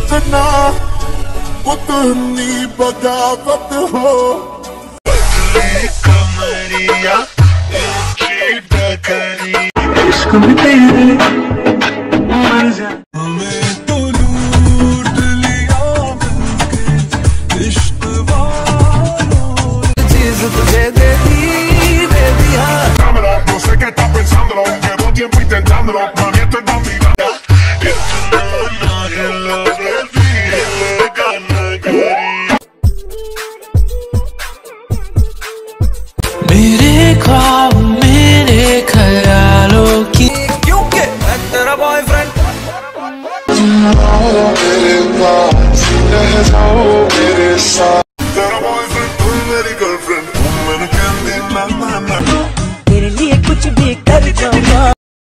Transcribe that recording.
इतना उतनी बगावत हो। कमरिया इश्क में तेरे मर जा, हमें तो लूट लिया मिलके इश्क वालों। चीज तुझे दे दिया। No sé qué estás pensándolo, llevo tiempo intentándolo, mami esto es no mirada. मेरे ख्वाब मेरे ख्यालों की, क्योंकि मैं तेरा बॉयफ्रेंड। मेरे पास रह जाओ मेरे साथ।